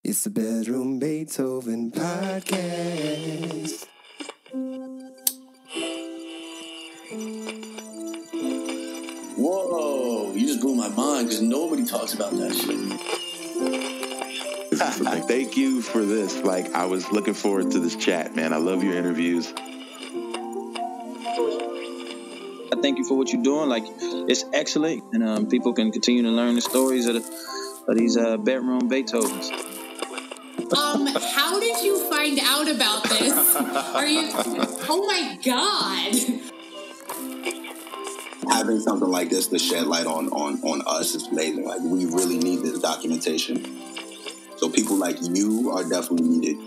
It's the Bedroom Beethoven Podcast. Whoa, you just blew my mind because nobody talks about that shit. Thank you for this. Like, I was looking forward to this chat, man. I love your interviews. I thank you for what you're doing. Like, it's excellent, and people can continue to learn the stories of these bedroom Beethovens. How did you find out about this? Oh my God. Having something like this to shed light on us is amazing. Like, we really need this documentation. So people like you are definitely needed.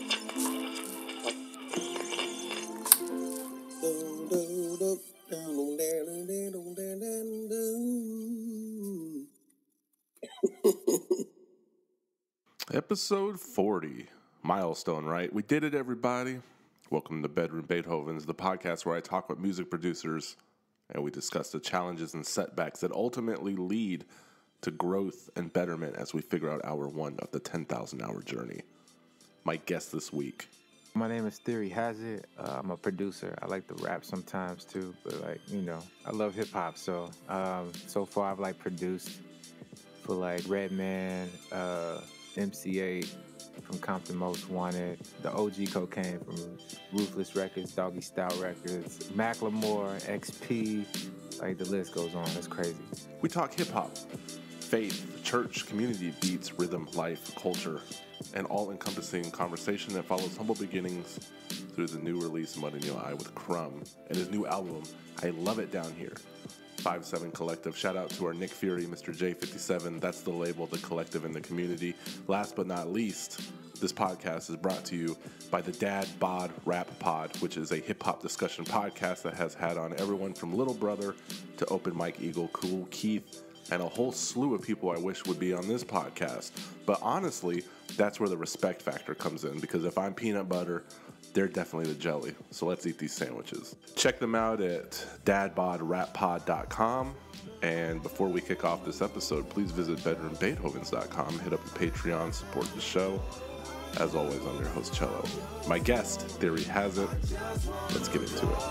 Episode 40. Milestone, right? We did it, everybody. Welcome to Bedroom Beethovens, the podcast where I talk with music producers and we discuss the challenges and setbacks that ultimately lead to growth and betterment as we figure out hour one of the 10,000 hour journey. My guest this week. My name is Hazit. I'm a producer. I like to rap sometimes too, but I love hip hop. So far I've produced for Redman, MC8 from Compton Most Wanted, the OG Cocaine from Ruthless Records, Doggy Style Records, Macklemore, XP, the list goes on. It's crazy. We talk hip hop, faith, church, community, beats, rhythm, life, culture, an all-encompassing conversation that follows humble beginnings through the new release Mud in Your Eye with Krum and his new album, I Love It Down Here. 5-7 Collective. Shout out to our Nick Fury, Mr. J57. That's the label, the collective, and the community. Last but not least, this podcast is brought to you by the Dad Bod Rap Pod, which is a hip-hop discussion podcast that has had on everyone from Little Brother to Open Mike Eagle, Cool Keith, and a whole slew of people I wish would be on this podcast. But honestly, that's where the respect factor comes in, because if I'm peanut butter, they're definitely the jelly. So let's eat these sandwiches. Check them out at dadbodrappod.com. And before we kick off this episode, please visit bedroombeethovens.com. Hit up the Patreon, support the show. As always, I'm your host, Cello. My guest, Theory Hazit. Let's get into it.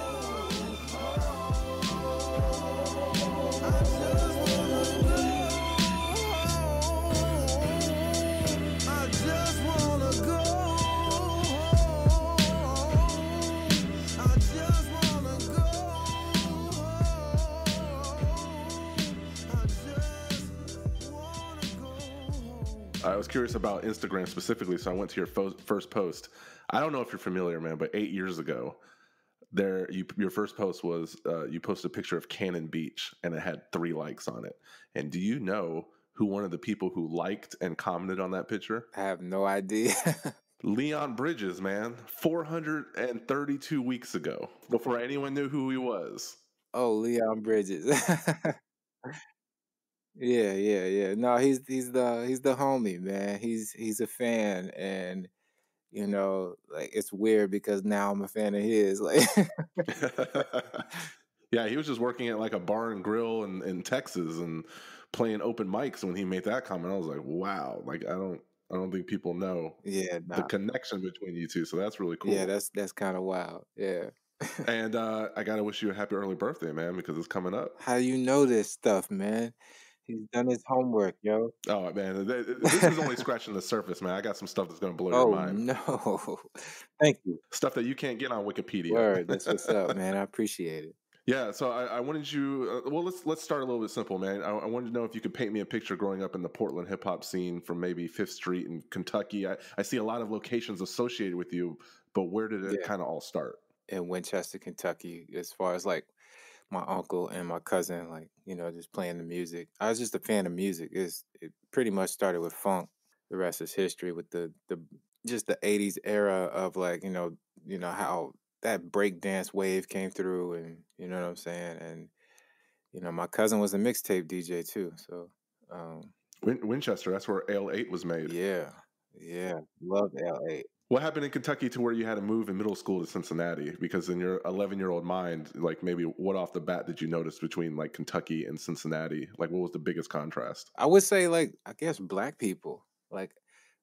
I was curious about Instagram specifically, so I went to your first post. I don't know if you're familiar, man, but 8 years ago, your first post was you posted a picture of Cannon Beach, and it had 3 likes on it. And do you know who one of the people who liked and commented on that picture? I have no idea. Leon Bridges, man, 432 weeks ago, before anyone knew who he was. Oh, Leon Bridges. Yeah. No, he's the homie, man. He's a fan, and it's weird because now I'm a fan of his. Yeah, he was just working at a bar and grill in Texas and playing open mics when he made that comment. I was like, wow, I don't think people know the connection between you two. So that's really cool. Yeah, that's kind of wild. Yeah. And I gotta wish you a happy early birthday, man, because it's coming up. How do you know this stuff, man? He's done his homework, yo. Oh, man. This is only scratching the surface, man. I got some stuff that's going to blow your mind. Oh, no. Thank you. Stuff that you can't get on Wikipedia. Word. That's what's up, man. I appreciate it. Yeah, so I wanted you... let's start a little bit simple, man. I wanted to know if you could paint me a picture growing up in the Portland hip-hop scene from maybe 5th Street in Kentucky. I see a lot of locations associated with you, but where did it kind of all start? In Winchester, Kentucky, as far as my uncle and my cousin, just playing the music. I was just a fan of music. It pretty much started with funk. The rest is history with the 80s era of how that breakdance wave came through, and you know what I'm saying? And my cousin was a mixtape DJ too. So Winchester, that's where L8 was made. Yeah. Loved L8. What happened in Kentucky to where you had to move in middle school to Cincinnati? Because in your 11-year-old mind, maybe what off the bat did you notice between Kentucky and Cincinnati? What was the biggest contrast? I would say I guess black people.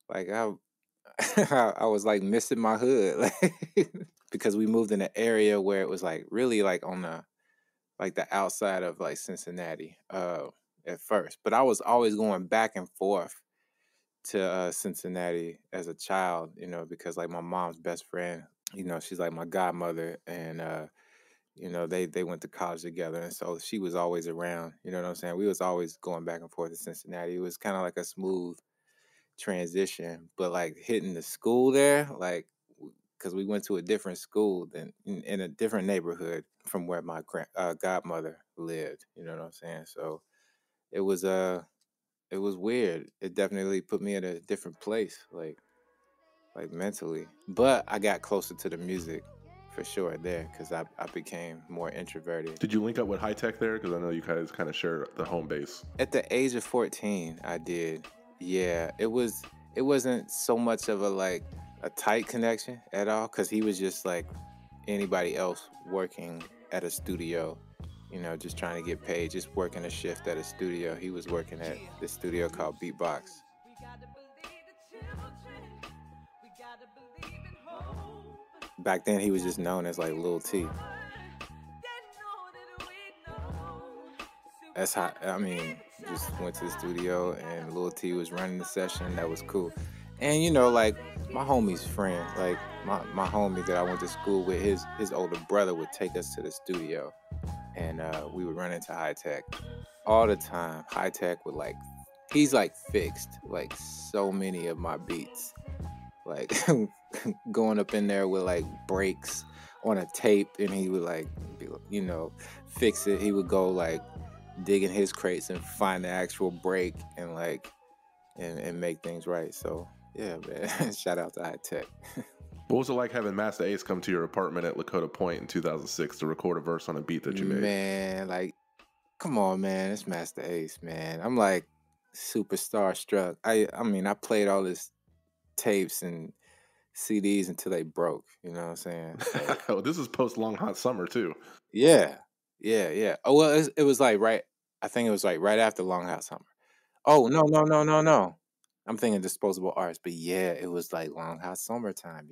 like I was like missing my hood, like because we moved in an area where it was like really like on the outside of like Cincinnati at first, but I was always going back and forth to Cincinnati as a child, because like my mom's best friend, she's like my godmother, and they went to college together, and so she was always around. You know what I'm saying? We was always going back and forth to Cincinnati. It was kind of like a smooth transition, but like hitting the school there, like because we went to a different school than in a different neighborhood from where my godmother lived. You know what I'm saying? So it was it was weird. It definitely put me in a different place, like mentally. But I got closer to the music for sure there because I became more introverted. Did you link up with High Tech there? Because I know you guys kind of share the home base. At the age of 14, I did. Yeah, it wasn't so much of a tight connection at all because he was just like anybody else working at a studio, just trying to get paid, just working a shift at a studio. He was working at this studio called Beatbox. Back then, he was just known as like Lil T. That's how, just went to the studio and Lil T was running the session. That was cool. And, like my homie's friend, like my homie that I went to school with, his older brother would take us to the studio and we would run into High Tech all the time. High Tech would he's like fixed like so many of my beats. Like going up in there with like breaks on a tape and he would fix it. He would go like dig in his crates and find the actual break and and make things right. So yeah, man. Shout out to High Tech. What was it like having Masta Ace come to your apartment at Lakota Point in 2006 to record a verse on a beat that you made? Man, come on, man. It's Masta Ace, man. I'm like super starstruck. I played all his tapes and CDs until they broke. You know what I'm saying? Oh, this is post Long Hot Summer too. Yeah. Oh well, it was like right. I think it was like right after Long Hot Summer. Oh no. I'm thinking Disposable Arts, but yeah, it was like Long Hot Summertime.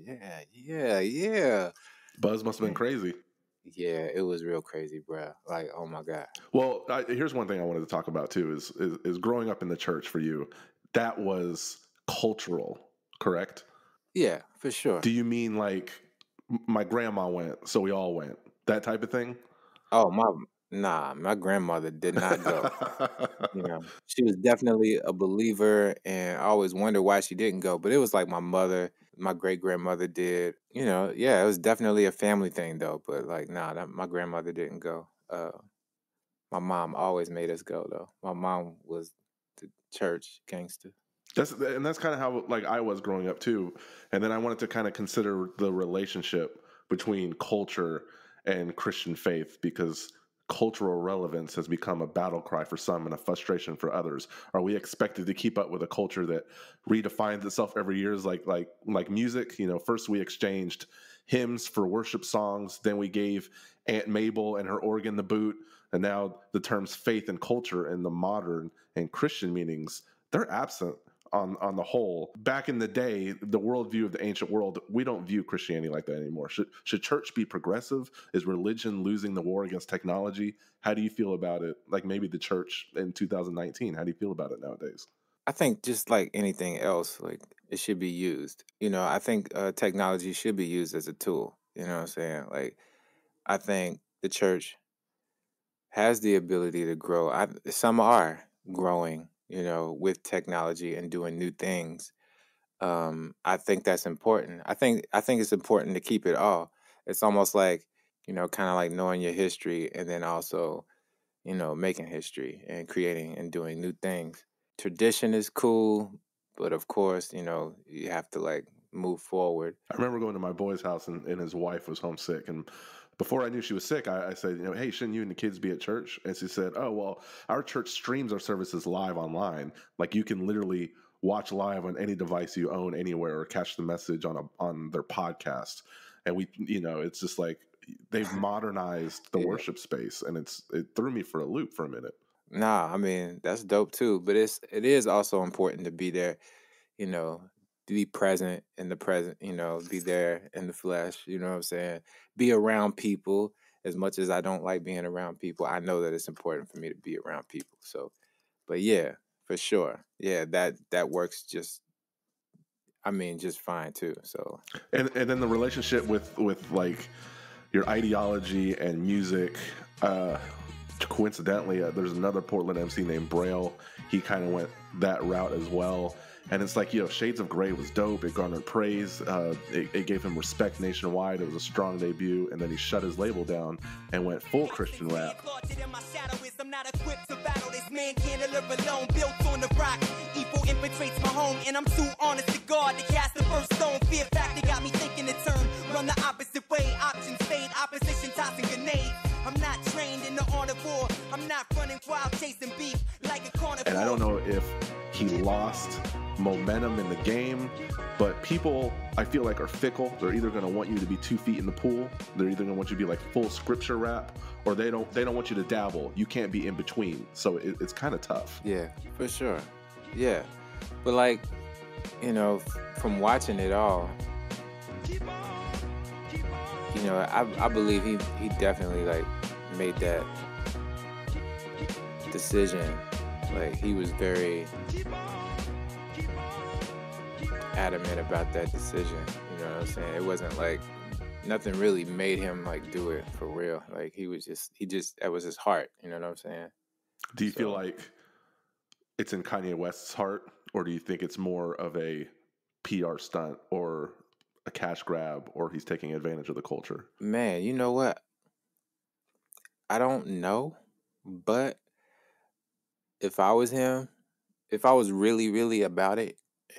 Yeah. Buzz must have been crazy. Yeah, it was real crazy, bro. Like, oh my God. Well, here's one thing I wanted to talk about too: is growing up in the church for you. That was cultural, correct? Yeah, for sure. Do you mean like my grandma went, so we all went, that type of thing? Oh my grandmother did not go. She was definitely a believer, and I always wondered why she didn't go. But it was like my mother, my great grandmother did. Yeah, it was definitely a family thing though. But my grandmother didn't go. My mom always made us go though. My mom was the church gangster. That's kind of how I was growing up too. And then I wanted to kind of consider the relationship between culture and Christian faith because cultural relevance has become a battle cry for some and a frustration for others. Are we expected to keep up with a culture that redefines itself every year? Like music, first we exchanged hymns for worship songs, then we gave Aunt Mabel and her organ the boot, and now the terms faith and culture in the modern and Christian meanings, they're absent on the whole. Back in the day, the worldview of the ancient world, we don't view Christianity like that anymore. Should church be progressive? Is religion losing the war against technology? How do you feel about it? Like maybe the church in 2019, how do you feel about it nowadays? I think just like anything else, like it should be used. I think technology should be used as a tool. You know what I'm saying? Like, I think the church has the ability to grow. Some are growing, with technology and doing new things. I think that's important. I think it's important to keep it all. It's almost like, kind of like knowing your history and then also, making history and creating and doing new things. Tradition is cool, but of course, you have to move forward. I remember going to my boy's house and his wife was homesick, and before I knew she was sick, I said, hey, shouldn't you and the kids be at church? And she said, oh, well, our church streams our services live online. Like you can literally watch live on any device you own anywhere or catch the message on their podcast. And we, it's just like they've modernized the worship space, and it threw me for a loop for a minute. Nah, that's dope too. But it is also important to be there, be present in the present, you know, be there in the flesh, you know what I'm saying? Be around people. As much as I don't like being around people, I know that it's important for me to be around people. So, but yeah, for sure. Yeah, that works just fine too. So, And then the relationship with like your ideology and music. Coincidentally, there's another Portland MC named Braille. He kind of went that route as well. And it's like, Shades of Grey was dope. It garnered praise. It gave him respect nationwide. It was a strong debut. And then he shut his label down and went full Christian rap. I'm not equipped to battle this man, can't live alone, built on the rock. Evil infiltrates my home, and I'm too honest to God to cast the first stone. Fear factor got me thinking to turn, run the opposite way. Options fade, opposition tossing grenades. I'm not trained in the art of war. I'm not running wild, chasing beef like a carnivore. And I don't know if he lost momentum in the game, but people, I feel like, are fickle. They're either going to want you to be 2 feet in the pool. They're either going to want you to be like full scripture rap, or they don't want you to dabble. You can't be in between. So it's kind of tough. Yeah, for sure. Yeah. But like, from watching it all, I believe he definitely like made that decision. Like, he was very adamant about that decision. You know what I'm saying? It wasn't like nothing really made him like do it for real. Like, he just that was his heart. You know what I'm saying? Do you feel like it's in Kanye West's heart, or do you think it's more of a PR stunt or a cash grab, or he's taking advantage of the culture? Man, you know what? I don't know, but if I was him, if I was really, really about it,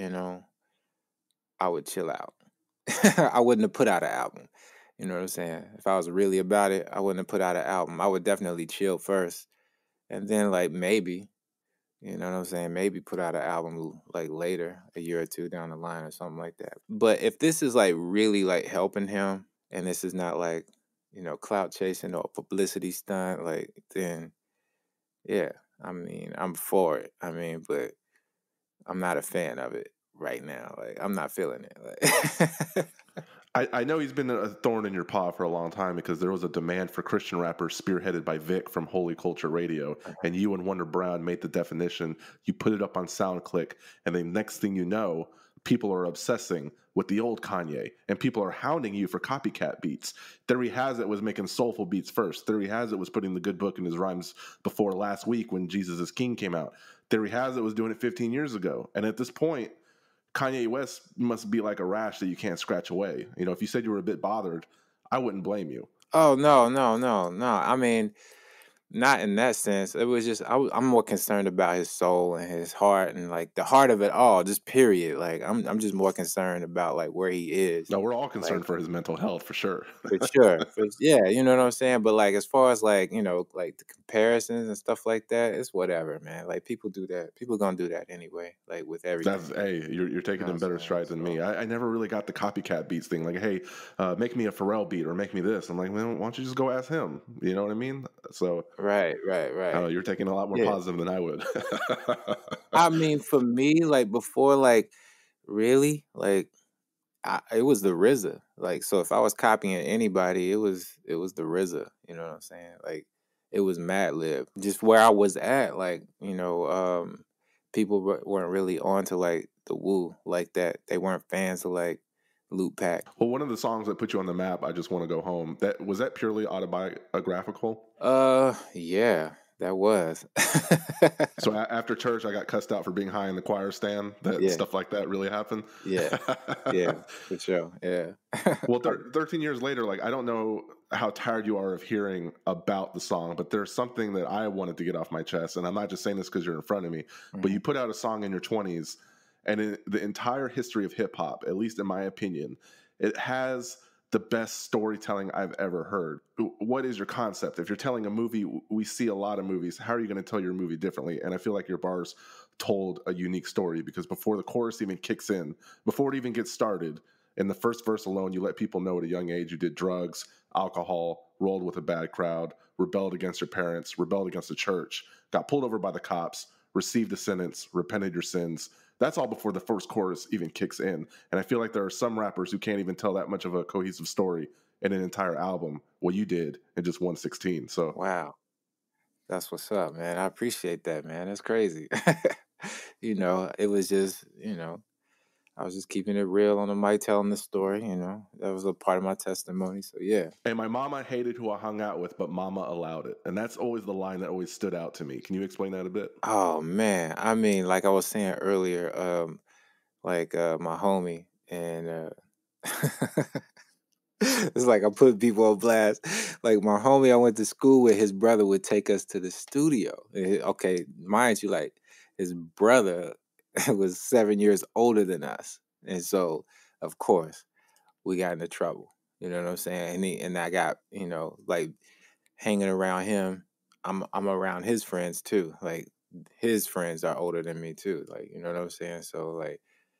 I would chill out. I wouldn't have put out an album. You know what I'm saying? If I was really about it, I wouldn't have put out an album. I would definitely chill first. And then, like, maybe, you know what I'm saying? Maybe put out an album, like, later, a year or two down the line or something like that. But if this is, like, really, like, helping him, and this is not, like, clout chasing or publicity stunt, like, then, yeah, I mean, I'm for it. I mean, but I'm not a fan of it right now. Like, I'm not feeling it. Like, I know he's been a thorn in your paw for a long time, because there was a demand for Christian rappers spearheaded by Vic from Holy Culture Radio, and you and Wonder Brown made the definition. You put it up on SoundClick, and the next thing you know, people are obsessing with the old Kanye, and people are hounding you for copycat beats. Theory Has It was making soulful beats first. Theory Has It was putting the good book in his rhymes before last week when Jesus is King came out. Theory Has It was doing it 15 years ago. And at this point, Kanye West must be like a rash that you can't scratch away. If you said you were a bit bothered, I wouldn't blame you. Oh, no. I mean, not in that sense. It was just, I'm more concerned about his soul and his heart and like the heart of it all, just period. Like, I'm just more concerned about like where he is. No, we're all concerned for his mental health, for sure. For sure. Yeah, you know what I'm saying? But like, as far as like, like the comparisons and stuff like that, it's whatever, man. Like, people do that. People gonna do that anyway, like with everything. Hey, you're taking in better stride than me. I never really got the copycat beats thing. Like, hey, make me a Pharrell beat or make me this. I'm like, man, why don't you just go ask him? You know what I mean? So Right. you're taking a lot more positive than I would. I mean, for me, like before, like really, like it was the RZA. Like, so if I was copying anybody, it was the RZA. You know what I'm saying? Like, it was Madlib. Just where I was at, like, people weren't really on to like the Wu like that. They weren't fans of like Loot Pack. Well, one of the songs that put you on the map, I Just Want to Go Home, was that purely autobiographical? Yeah, that was. So after church, I got cussed out for being high in the choir stand. Stuff like that really happened. Yeah, for sure. Yeah. Well, 13 years later, like, I don't know how tired you are of hearing about the song, but there's something that I wanted to get off my chest, and I'm not just saying this because you're in front of me, but you put out a song in your 20s, and in the entire history of hip hop, at least in my opinion, it has the best storytelling I've ever heard. What is your concept? If you're telling a movie, we see a lot of movies. How are you going to tell your movie differently? And I feel like your bars told a unique story, because before the chorus even kicks in, before it even gets started, in the first verse alone, you let people know at a young age you did drugs, alcohol, rolled with a bad crowd, rebelled against your parents, rebelled against the church, got pulled over by the cops, received a sentence, repented your sins, That's all before the first chorus even kicks in. And I feel like there are some rappers who can't even tell that much of a cohesive story in an entire album. Well, you did in just 116. So Wow. That's what's up, man. I appreciate that, man. That's crazy. It was just, I was just keeping it real on the mic, telling the story, That was a part of my testimony. So, yeah. And my mama hated who I hung out with, but mama allowed it. And that's always the line that always stood out to me. Can you explain that a bit? Oh, man. I mean, like I was saying earlier, my homie, and it's like I put people on blast. Like my homie I went to school with, his brother would take us to the studio. Okay, mind you, like his brother was 7 years older than us. And so, of course, we got into trouble. You know what I'm saying? And I got, like hanging around him. I'm around his friends too. Like his friends are older than me too. Like, you know what I'm saying? So like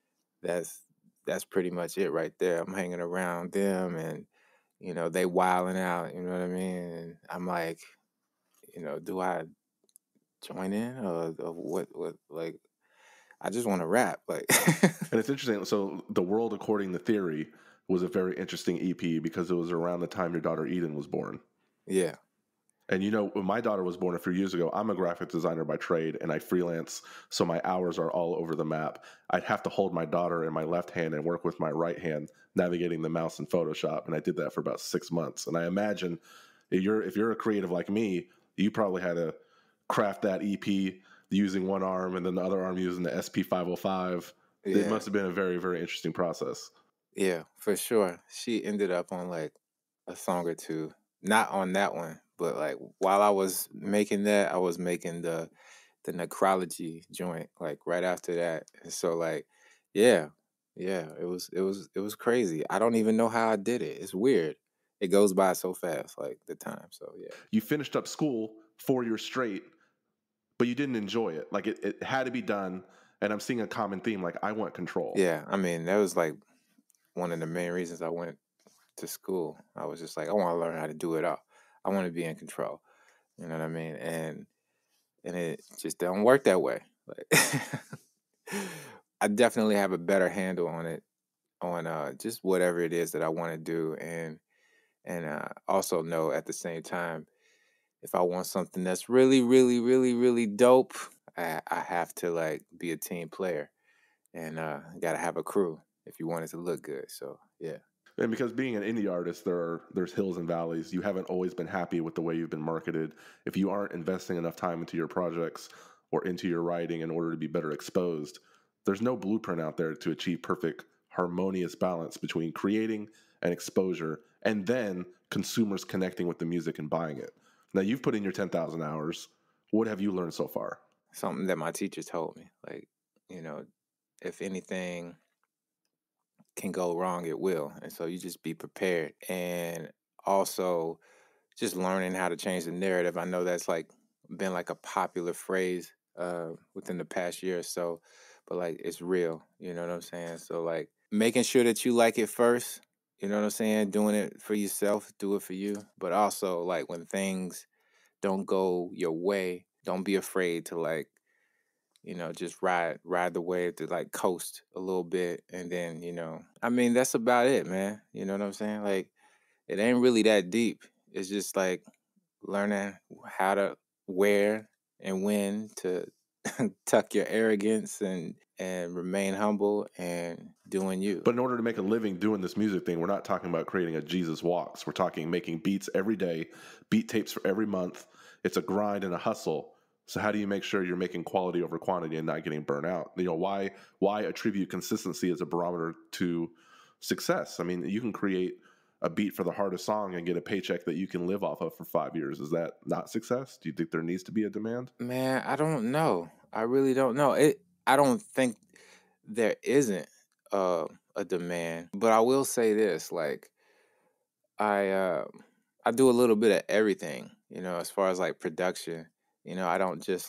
that's pretty much it right there. I'm hanging around them and, they wilding out, you know what I mean? And I'm like, do I join in or what, like, I just want to rap. Like, and it's interesting. So The World According to Theory was a very interesting EP because it was around the time your daughter Eden was born. Yeah. And when my daughter was born a few years ago, I'm a graphic designer by trade and I freelance, so my hours are all over the map. I'd have to hold my daughter in my left hand and work with my right hand, navigating the mouse in Photoshop, and I did that for about 6 months. And I imagine if you're a creative like me, you probably had to craft that EP using one arm and then the other arm using the SP505. Yeah. It must have been a very, very interesting process. Yeah, for sure. She ended up on like a song or two. Not on that one, but like while I was making that, I was making the necrology joint like right after that. And so like, yeah, it was crazy. I don't even know how I did it. It's weird. It goes by so fast, like the time. So yeah. You finished up school 4 years straight, but you didn't enjoy it. Like it had to be done. And I'm seeing a common theme. Like I want control. Yeah, I mean that was like one of the main reasons I went to school. I was just like, I want to learn how to do it all. I want to be in control. You know what I mean? And it just don't work that way. Like, I definitely have a better handle on it, on just whatever it is that I want to do, and also know at the same time, if I want something that's really, really, really, really dope, I have to like be a team player, and gotta have a crew if you want it to look good. So yeah. And because being an indie artist, there's hills and valleys. You haven't always been happy with the way you've been marketed. If you aren't investing enough time into your projects or into your writing in order to be better exposed, there's no blueprint out there to achieve perfect, harmonious balance between creating and exposure and then consumers connecting with the music and buying it. Now, you've put in your 10,000 hours. What have you learned so far? Something that my teacher told me. Like, if anything can go wrong, it will. And so you just be prepared. And also just learning how to change the narrative. I know that's like been like a popular phrase within the past year or so, but like it's real, you know what I'm saying? So like making sure that you like it first, you know what I'm saying? Doing it for yourself, do it for you. But also like when things don't go your way, don't be afraid to like, just ride the wave, to like coast a little bit. And then, I mean, that's about it, man. You know what I'm saying? Like, it ain't really that deep. It's just like learning how to where and when to tuck your arrogance and remain humble and doing you. But in order to make a living doing this music thing, we're not talking about creating a Jesus Walks. We're talking making beats every day, beat tapes for every month. It's a grind and a hustle. So how do you make sure you're making quality over quantity and not getting burnt out? Why attribute consistency as a barometer to success? I mean, you can create a beat for the hardest song and get a paycheck that you can live off of for 5 years. Is that not success? Do you think there needs to be a demand? Man, I don't know. I really don't know. I don't think there isn't a demand. But I will say this, like I do a little bit of everything, as far as like production. I don't just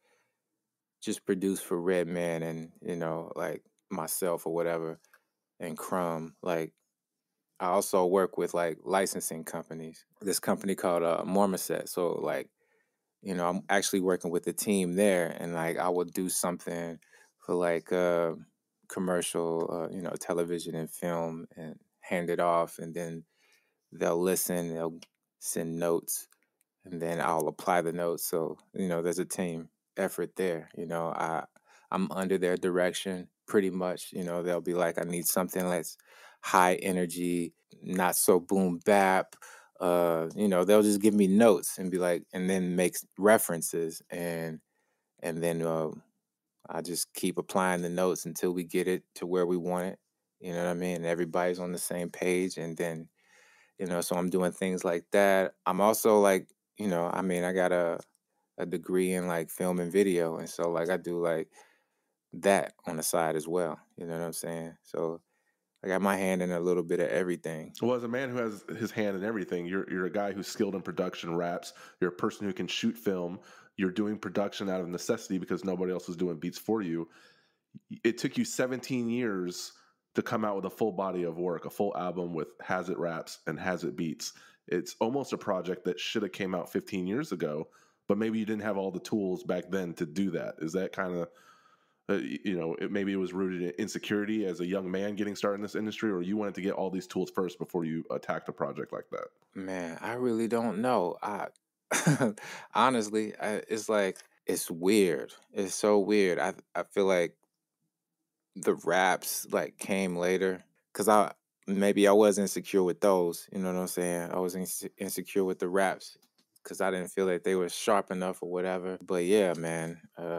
produce for Redman and, like myself or whatever and Krum. Like I also work with like licensing companies. This company called Mormoset. So like, I'm actually working with the team there, and like I will do something for like commercial, television and film, and hand it off, and then they'll listen, they'll send notes, and then I'll apply the notes. So, there's a team effort there. I'm under their direction pretty much. They'll be like, I need something that's high energy, not so boom bap. They'll just give me notes and be like, and then make references, and then I just keep applying the notes until we get it to where we want it. You know what I mean? Everybody's on the same page, and then so I'm doing things like that. I'm also like, I got a degree in like film and video, and so like I do like that on the side as well. You know what I'm saying? So I got my hand in a little bit of everything. Well, as a man who has his hand in everything, you're a guy who's skilled in production, raps. You're a person who can shoot film. You're doing production out of necessity because nobody else is doing beats for you. It took you 17 years to come out with a full body of work, a full album with Hazit raps and Hazit beats. It's almost a project that should have came out 15 years ago, but maybe you didn't have all the tools back then to do that. Is that kind of, maybe it was rooted in insecurity as a young man getting started in this industry, or you wanted to get all these tools first before you attacked a project like that? Man, I really don't know. Honestly, it's like, it's weird. It's so weird. I feel like the raps like came later because I was insecure with those. You know what I'm saying? I was insecure with the raps because I didn't feel like they were sharp enough or whatever. But yeah, man,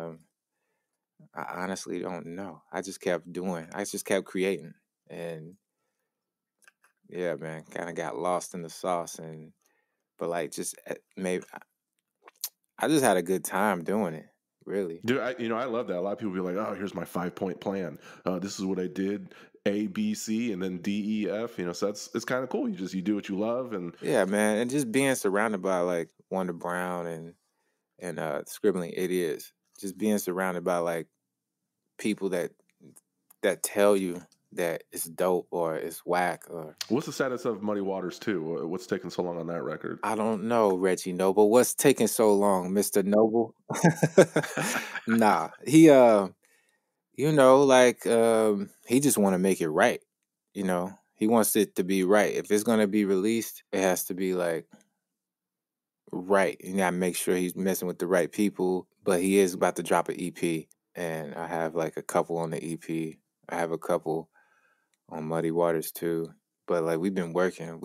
I honestly don't know. I just kept doing. I just kept creating, and yeah, man, kind of got lost in the sauce. But like, just maybe I just had a good time doing it. Really. Dude, I love that. A lot of people be like, "Oh, here's my 5-point plan. This is what I did: A, B, C, and then D, E, F." So it's kind of cool. You do what you love, and yeah, man, and just being surrounded by like Wonder Brown and Scribbling Idiots, just being surrounded by like people that tell you that it's dope or it's whack. Or what's the status of Muddy Waters 2? What's taking so long on that record? I don't know, Reggie Noble. What's taking so long, Mr. Noble? Nah, he he just want to make it right. He wants it to be right. If it's gonna be released, it has to be like right. You gotta make sure he's messing with the right people. But he is about to drop an EP, and I have like a couple on the EP. I have a couple on Muddy Waters too. But like, we've been working.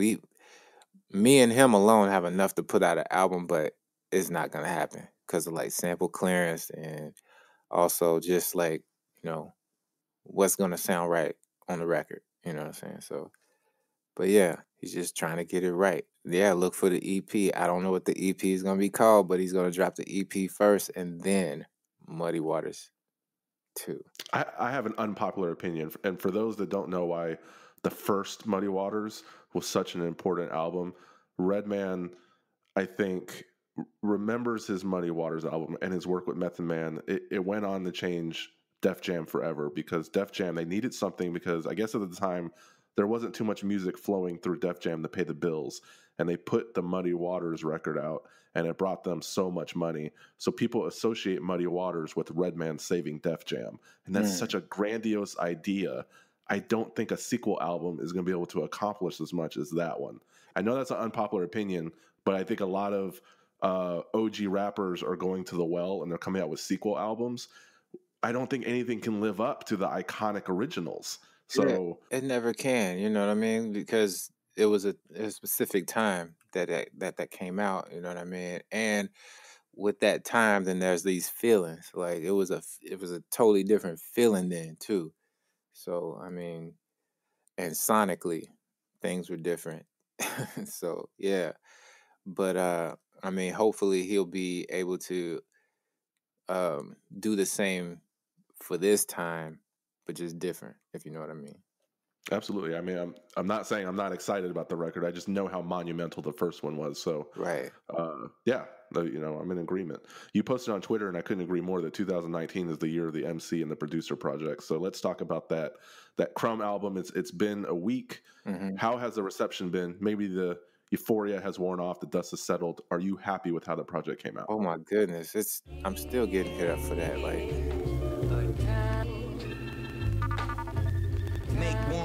Me and him alone have enough to put out an album, but it's not gonna happen because of like sample clearance, and also just like, what's gonna sound right on the record. You know what I'm saying? So, but yeah, he's just trying to get it right. Yeah, look for the EP. I don't know what the EP is gonna be called, but he's gonna drop the EP first and then Muddy Waters 2. I have an unpopular opinion, and for those that don't know why the first Muddy Waters was such an important album, Redman, I think, remembers his Muddy Waters album and his work with Method Man. It went on to change Def Jam forever, because Def Jam, they needed something, because I guess at the time there wasn't too much music flowing through Def Jam to pay the bills, and they put the Muddy Waters record out, and it brought them so much money. So people associate Muddy Waters with Redman saving Def Jam, and that's such a grandiose idea. I don't think a sequel album is going to be able to accomplish as much as that one. I know that's an unpopular opinion, but I think a lot of OG rappers are going to the well, and they're coming out with sequel albums. I don't think anything can live up to the iconic originals. So yeah, it never can, you know what I mean? Because it was a specific time that came out, you know what I mean? And with that time, then there's these feelings. Like it was a totally different feeling then too. So I mean, and sonically, things were different. So yeah, but I mean, hopefully he'll be able to do the same for this time, but just different, if you know what I mean. Absolutely. I mean, I'm not saying I'm not excited about the record. I just know how monumental the first one was. So right. Yeah, I'm in agreement. You posted on Twitter, and I couldn't agree more, that 2019 is the year of the MC and the producer project. So let's talk about that Krum album. It's been a week. Mm-hmm. How has the reception been? Maybe the euphoria has worn off, the dust has settled. Are you happy with how the project came out? Oh my goodness, I'm still getting hit up for that. Like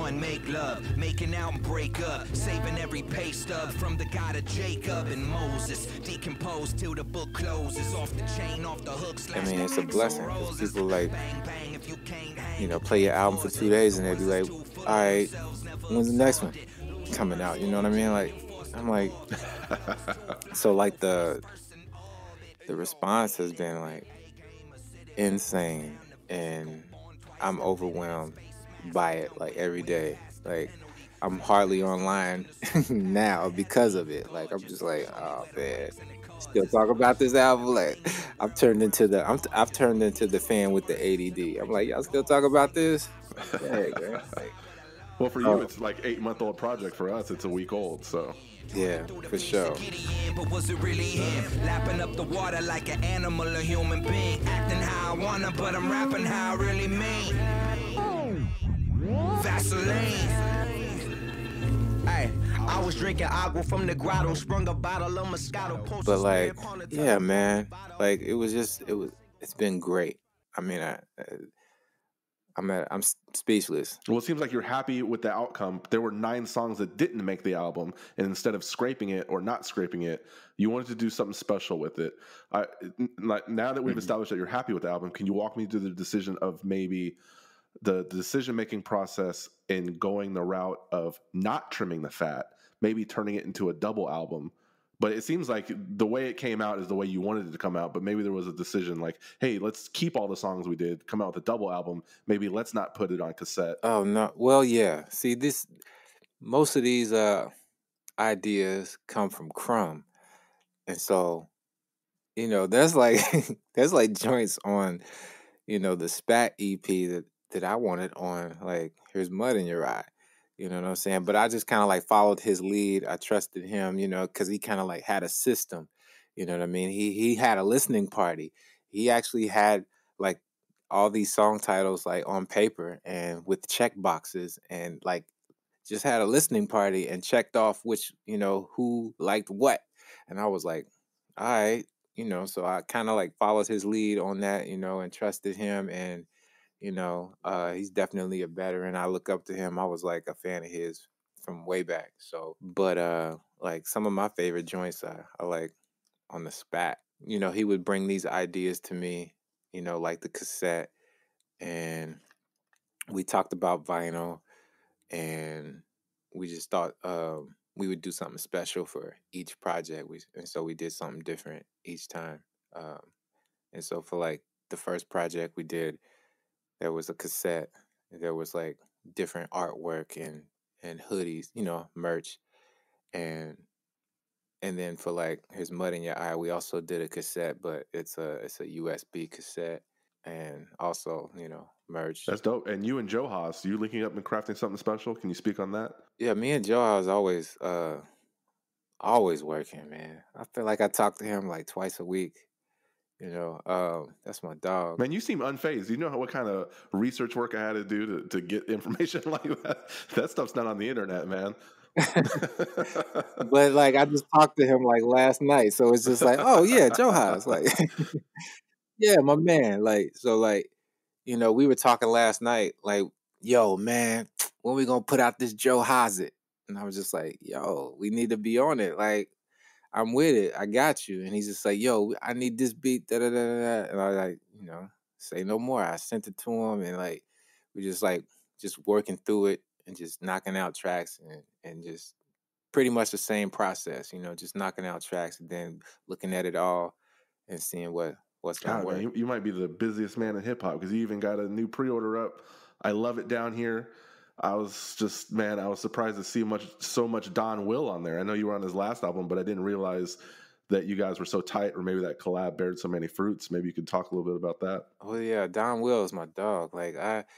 on, make love, making out and break up, saving every pay stub from the God of Jacob and Moses, decomposed till the book closes, off the chain, off the hook. I mean, it's a blessing because people like, you know, play your album for 2 days and they be like, all right, when's the next one coming out? You know what I mean? Like, I'm like, so like the response has been like insane, and I'm overwhelmed by it like every day. Like, I'm hardly online now because of it. Like, I'm just like, oh man, still talk about this album. Like, I've turned into the fan with the ADD. I'm like, y'all still talk about this? Dang, man. Like, Well, for you, it's like 8-month-old project. For us, it's a week old. So yeah, for sure. But was it really him? Lapping up the water like an animal, a human being, acting how I wanna, but I'm rapping how I really mean. Vaseline. Hey, I was drinking agua from the grotto, sprung a bottle of Moscato. But like, yeah, man, like it's been great. I mean, I'm speechless. Well, it seems like you're happy with the outcome. There were 9 songs that didn't make the album, and instead of scraping it or not scraping it, you wanted to do something special with it. Like, now that we've established that you're happy with the album, can you walk me through the decision of maybe the decision-making process in going the route of not trimming the fat, maybe turning it into a double album? But it seems like the way it came out is the way you wanted it to come out. But maybe there was a decision like, hey, let's keep all the songs we did, come out with a double album. Maybe let's not put it on cassette. Oh no. Well, yeah. See, most of these ideas come from Krum. And so, you know, there's like there's like joints on, you know, the Spat EP that I wanted on, like, Here's Mud in Your Eye. You know what I'm saying? But I just kind of like followed his lead. I trusted him, you know, because he kind of like had a system. You know what I mean? He had a listening party. He actually had like all these song titles like on paper and with check boxes, and like just had a listening party and checked off which, you know, who liked what. And I was like, all right, you know, so I kind of like followed his lead on that, you know, and trusted him. And you know, he's definitely a veteran. I look up to him. I was like a fan of his from way back. So, but like some of my favorite joints are like on the Spat. You know, he would bring these ideas to me, you know, like the cassette, and we talked about vinyl, and we just thought we would do something special for each project. And so we did something different each time. And so for like the first project we did, there was a cassette. There was like different artwork and hoodies, you know, merch. And then for like Here's Mud in Your Eye, we also did a cassette, but it's a USB cassette, and also, you know, merch. That's dope. And you and Joe Haas, you linking up and crafting something special? Can you speak on that? Yeah, me and Joe Haas always working, man. I feel like I talk to him like twice a week. You know, that's my dog. Man, you seem unfazed. You know what kind of research work I had to do to get information like that? That stuff's not on the internet, man. But like, I just talked to him like last night, so it's just like, oh yeah, Joe Haas, like, yeah, my man. Like, so like, you know, we were talking last night, like, yo, man, when we gonna put out this Joe Hazit? And I was just like, yo, we need to be on it. Like, I'm with it. I got you. And he's just like, yo, I need this beat. Da, da, da, da, da. And I like, you know, say no more. I sent it to him, and like, we just like, just working through it and just knocking out tracks, and just pretty much the same process, you know, just knocking out tracks and then looking at it all and seeing what's going to work. Man, you might be the busiest man in hip hop because you even got a new pre-order up. I love it down here. I was surprised to see so much Don Will on there. I know you were on his last album, but I didn't realize that you guys were so tight, or maybe that collab bared so many fruits. Maybe you could talk a little bit about that. Oh yeah, Don Will is my dog. Like,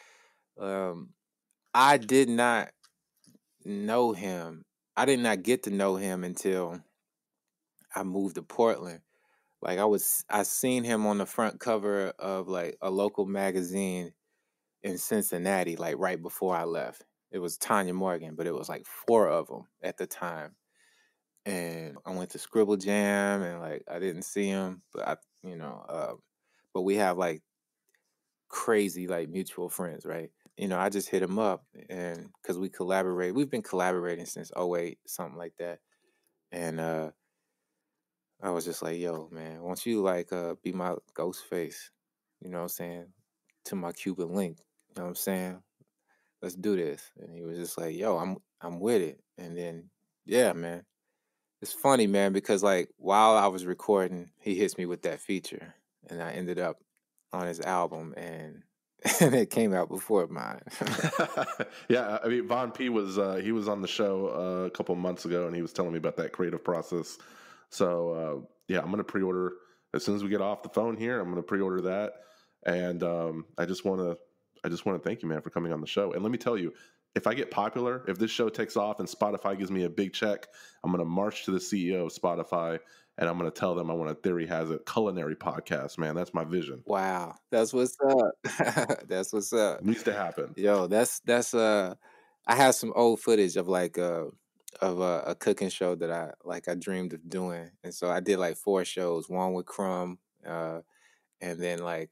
I did not know him. I did not get to know him until I moved to Portland. Like, I seen him on the front cover of like a local magazine in Cincinnati, like right before I left. It was Tanya Morgan, but it was like 4 of them at the time. And I went to Scribble Jam, and like I didn't see him, but but we have like crazy like mutual friends, right? I just hit him up, and because we've been collaborating since '08, something like that. And I was just like, yo, man, won't you like be my ghost face? You know what I'm saying? To my Cuban link. You know what I'm saying? Let's do this. And he was just like, yo, I'm with it. And then, yeah, man. It's funny, man, because like while I was recording, he hits me with that feature, and I ended up on his album, and and it came out before mine. Yeah, I mean, Von P was he was on the show a couple months ago, and he was telling me about that creative process. So yeah, I'm gonna pre-order as soon as we get off the phone here. I'm gonna pre-order that, and I just want to thank you, man, for coming on the show. And let me tell you, if I get popular, if this show takes off and Spotify gives me a big check, I'm gonna march to the CEO of Spotify and I'm gonna tell them I want a Theory Hazit culinary podcast. Man, that's my vision. Wow, that's what's up. That's what's up. Needs to happen. Yo, that's I have some old footage of like of a cooking show that I dreamed of doing, and so I did like 4 shows, one with Krum, and then like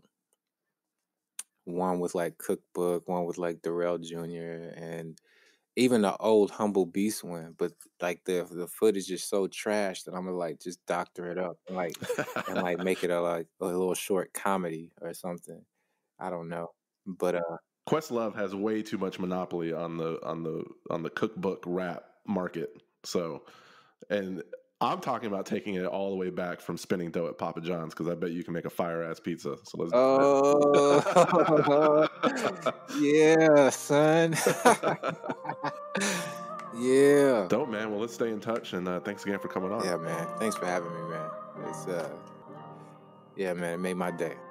one with like Cookbook, one with like Darrell Jr. and even the old Humble Beast one. But like the footage is so trash that I'm gonna like just doctor it up and like make it a little short comedy or something. I don't know, but Questlove has way too much monopoly on the cookbook rap market. So, and I'm talking about taking it all the way back from spinning dough at Papa John's because I bet you can make a fire ass pizza. So let's. Oh, yeah, son. Yeah. Dope, man. Well, let's stay in touch, and thanks again for coming on. Yeah, man. Thanks for having me, man. It's yeah, man. It made my day.